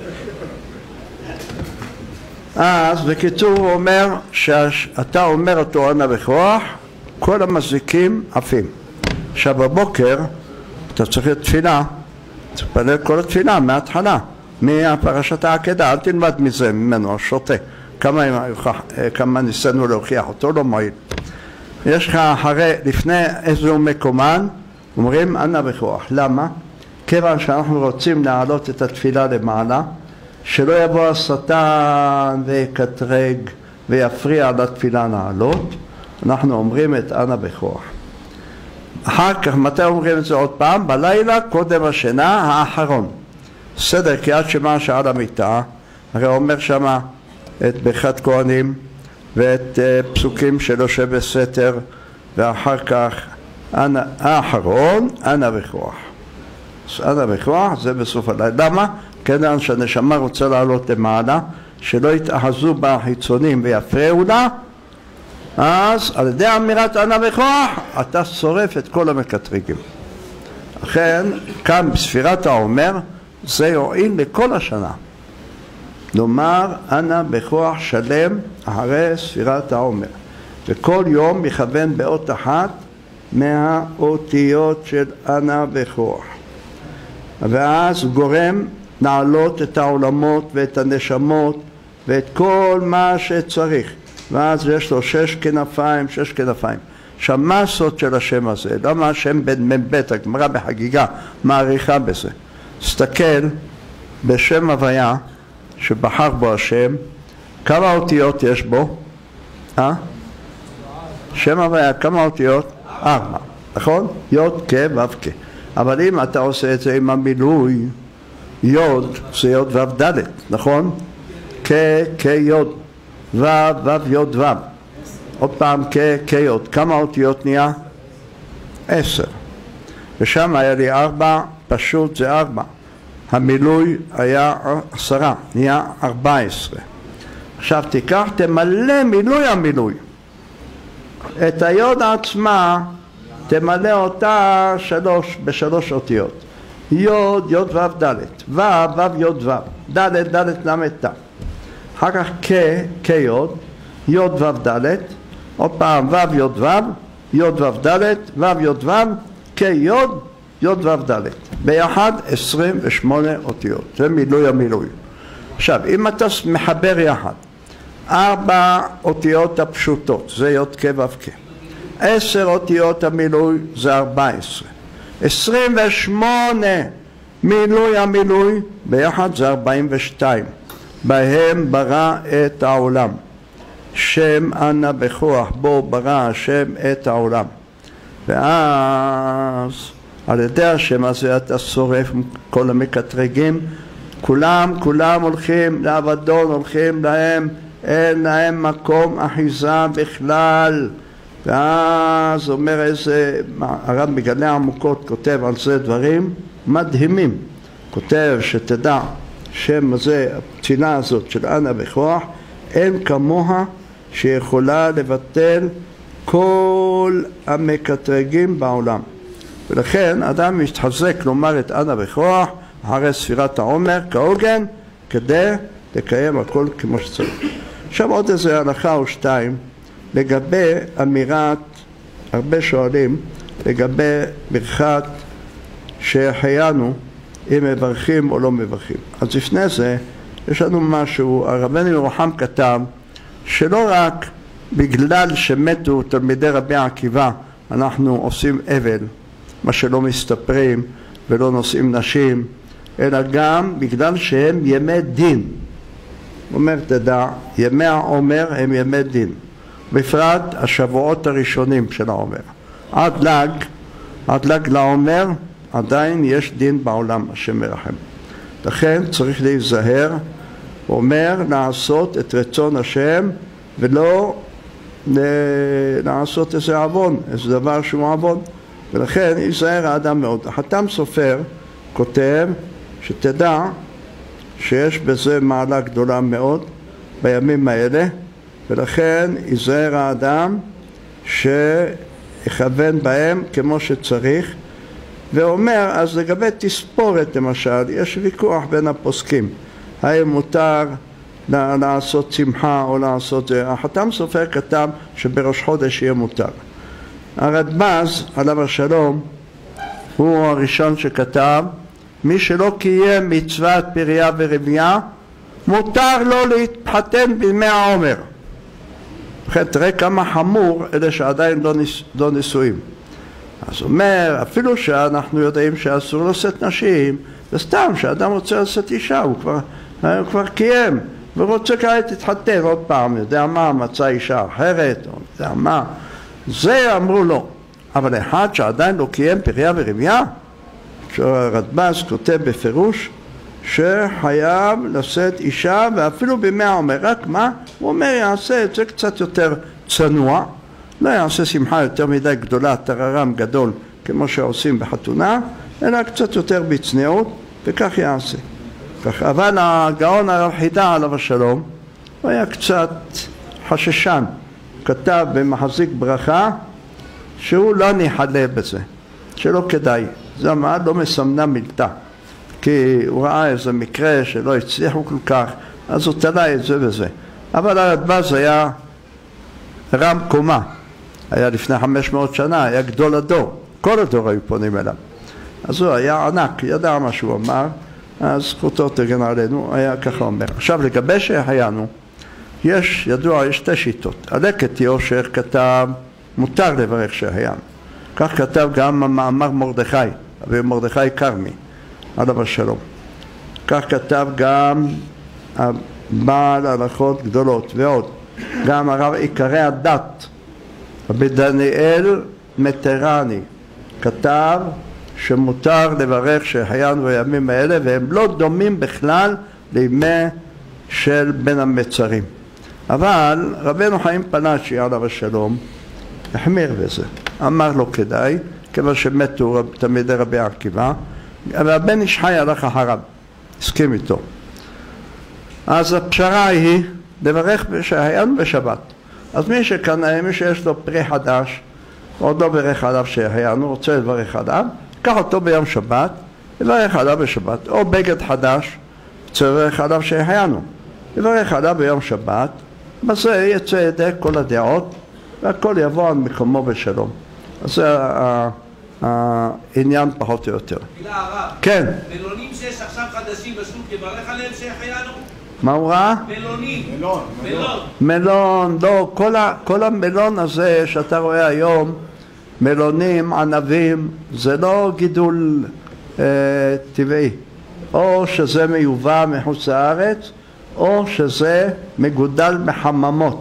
אז בקיצור הוא אומר שאתה אומר אותו אנה בכוח, כל המזיקים עפים. עכשיו בבוקר אתה צריך לתפילה, תפלל כל התפילה מההתחלה, מהפרשת העקדה, אל תלמד מזה ממנו, השוטה. כמה ניסינו להוכיח אותו, לא מועיל. יש לך אחרי, לפני איזו מקומן, אומרים אנה בכוח. למה? כיוון שאנחנו רוצים להעלות את התפילה למעלה, שלא יבוא השטן ויקטרג ויפריע לתפילה נעלות, אנחנו אומרים את אנא בכוח. אחר כך, מתי אומרים את זה עוד פעם? בלילה קודם השינה האחרון. סדר קריאת שמע שעל המיטה, הרי אומר שמה את ברכת כהנים ואת פסוקים של יושב בסתר, ואחר כך האחרון, אנא בכוח. אנא בכוח זה בסוף הלילה. למה? כיוון שהנשמה רוצה לעלות למעלה, שלא יתאחזו בחיצונים ויפריעו לה, אז על ידי אמירת אנא בכוח אתה שורף את כל המקטרגים. לכן כאן בספירת העומר זה יועיל לכל השנה. נאמר אנא בכוח שלם אחרי ספירת העומר, וכל יום מכוון באות אחת מהאותיות של אנא בכוח, ואז גורם נעלות את העולמות ואת הנשמות ואת כל מה שצריך, ואז יש לו 6 כנפיים. עכשיו מה הסוד של השם הזה? למה השם בן מבית? הגמרא בחגיגה מעריכה בזה. תסתכל בשם הוויה שבחר בו השם, כמה אותיות יש בו? שם הוויה כמה אותיות? 4, נכון? יוד כ' ו' כ'. אבל אם אתה עושה את זה עם המילוי, יוד זה יוד ו' ד', נכון? כ' יוד, ו' יוד ו', עוד פעם כ' יוד. כמה אותיות נהיה? 10. ושם היה לי 4, פשוט זה 4. המילוי היה 10, נהיה 14. עכשיו תיקח, תמלא מילוי המילוי. את היוד עצמה תמלא אותה בשלוש אותיות. יוד, יוד ו' ד', ו' יוד ו', ד' ל' ת'. אחר כך כ' יוד, יוד ו' ד', עוד פעם ו' יוד ו', יוד ו' ד', ו' יוד ו', כ' יוד, יוד ו' ד'. ביחד 28 אותיות. זה מילוי המילוי. עכשיו, אם אתה מחבר יחד 4 אותיות הפשוטות, זה יוד כ' ו' כ'. 10 אותיות המילוי זה 14. 28 מילוי המילוי ביחד זה 42. בהם ברא את העולם. שם אנא בכוח, בו ברא השם את העולם. ואז על ידי השם הזה אתה שורף כל המקטרגים. כולם הולכים לאבדון, הולכים להם, אין להם מקום אחיזה בכלל. ואז אומר איזה, הרב מגלה עמוקות כותב על זה דברים מדהימים. כותב שתדע שם הזה, הפצינה הזאת של אנא בכוח, אין כמוה שיכולה לבטל כל המקטרגים בעולם. ולכן אדם מתחזק לומר את אנא בכוח אחרי ספירת העומר כהוגן, כדי לקיים הכל כמו שצריך. עכשיו עוד איזה הלכה או 2 לגבי אמירת, הרבה שואלים לגבי ברכת שהחיינו, אם מברכים או לא מברכים. אז לפני זה יש לנו משהו, הרבנו ירוחם כתב שלא רק בגלל שמתו תלמידי רבי עקיבא אנחנו עושים אבל, מה שלא מסתפרים ולא נושאים נשים, אלא גם בגלל שהם ימי דין. אומר תדע, ימי העומר הם ימי דין, בפרט השבועות הראשונים של העומר. עד לג לעומר עדיין יש דין בעולם, השם מרחם. לכן צריך להיזהר, אומר לעשות את רצון השם ולא לעשות איזה עוון, איזה דבר שהוא עוון. ולכן ייזהר האדם מאוד. החתם סופר כותב שתדע שיש בזה מעלה גדולה מאוד בימים האלה, ולכן ייזהר האדם שיכוון בהם כמו שצריך. ואומר, אז לגבי תספורת למשל, יש ויכוח בין הפוסקים, האם מותר לעשות שמחה או לעשות זה. החתם סופר כתב שבראש חודש יהיה מותר. הרדב"ז עליו השלום הוא הראשון שכתב, מי שלא קיים מצוות פריה ורבייה מותר לו להתחתן בימי העומר. לכן תראה כמה חמור אלה שעדיין לא נישואים. אז אומר, אפילו שאנחנו יודעים שאסור לשאת נשים, וסתם שאדם רוצה לשאת אישה, הוא כבר הוא כבר קיים, ורוצה כעת להתחתן עוד פעם, יודע מה, מצא אישה אחרת, או יודע מה, זה אמרו לו. אבל אחד שעדיין לא קיים פריה ורבייה, שהרדב"ז כותב בפירוש, שחייב לשאת אישה, ואפילו בימי העומר, רק מה? הוא אומר יעשה את זה קצת יותר צנוע, לא יעשה שמחה יותר מדי גדולה, טררם גדול, כמו שעושים בחתונה, אלא קצת יותר בצניעות, וכך יעשה. אבל הגאון הרב חידה עליו השלום, הוא היה קצת חששן, כתב במחזיק ברכה, שהוא לא ניחלה בזה, שלא כדאי, זה מה? לא מסמנה מילתה, כי הוא ראה איזה מקרה שלא הצליחו כל כך, אז הוא תלה את זה וזה. אבל הרדב"ז היה רם קומה, היה לפני 500 שנה, היה גדול הדור, כל הדור היו פונים אליו. אז הוא היה ענק, ידע מה שהוא אמר, אז זכותו תגן עלינו, היה ככה אומר. עכשיו לגבי שהחיינו, ידוע, יש שתי שיטות. הלקט יושר כתב, מותר לברך שהחיינו. כך כתב גם המאמר מרדכי, אבי מרדכי כרמי, עליו השלום. כך כתב גם בעל הלכות גדולות ועוד. גם הרב עיקרי הדת, רבי דניאל מטרני, כתב שמותר לברך שהחיינו בימים האלה, והם לא דומים בכלל לימי של בין המצרים. אבל רבנו חיים פלאצ'י עליו השלום החמיר בזה, אמר לו כדאי, כיוון שמתו תלמידי רבי עקיבא, והבן איש חי הלך אחריו, הסכים איתו. אז הפשרה היא לברך שהחיינו בשבת. אז מי שיש לו פרי חדש, עוד לא ברך עליו שהחיינו, רוצה לברך עליו, קח אותו ביום שבת, לברך עליו בשבת, או בגד חדש, רוצה לברך עליו שהחיינו, לברך עליו ביום שבת, בזה יצא ידי כל הדעות, והכל יבוא על מקומו בשלום. אז זה העניין פחות או יותר. מילה הרב. כן. מלונים שיש עכשיו חדשים בשוק, יברך עליהם שהחיינו? מה הוא ראה? מלונים. מלון, לא, כל המלון הזה שאתה רואה היום, מלונים, ענבים, זה לא גידול טבעי. או שזה מיובא מחוץ לארץ, או שזה מגודל מחממות.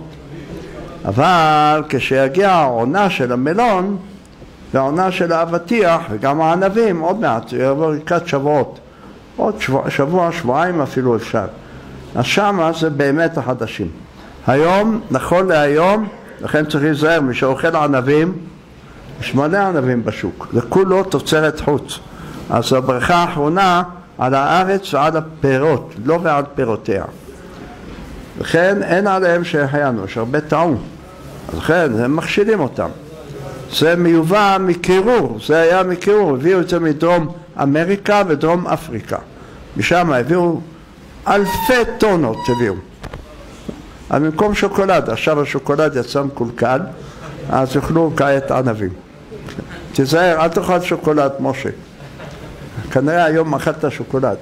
אבל כשיגיע העונה של המלון, והעונה של האבטיח, וגם הענבים, עוד מעט, יבוא לקראת שבועות. עוד שבוע, שבועיים אפילו אפשר. אז שמה זה באמת החדשים. היום, נכון להיום, לכן צריך להיזהר, מי שאוכל ענבים, יש מלא ענבים בשוק, זה כולו תוצרת חוץ. אז הברכה האחרונה על הארץ ועל הפירות, לא ועל פירותיה. לכן אין עליהם שהחיינו, יש הרבה טעום. אז לכן הם מכשילים אותם. זה מיובא מקירור, זה היה מקירור, הביאו את זה מדרום אמריקה ודרום אפריקה. משם הביאו אלפי טונות הביאו. אז במקום שוקולד, עכשיו השוקולד יצא מקולקל, אז יאכלו כעת ענבים. תיזהר, אל תאכל שוקולד, משה. כנראה היום אכלת שוקולד.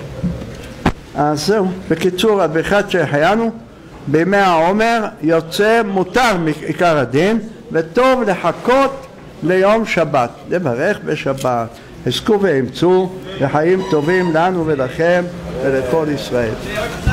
אז זהו, בקיצור, הברכת שהחיינו, בימי העומר יוצא מותר מעיקר הדין, וטוב לחכות ליום שבת, לברך בשבת. חזקו ואמצו, וחיים טובים לנו ולכם ולכל ישראל.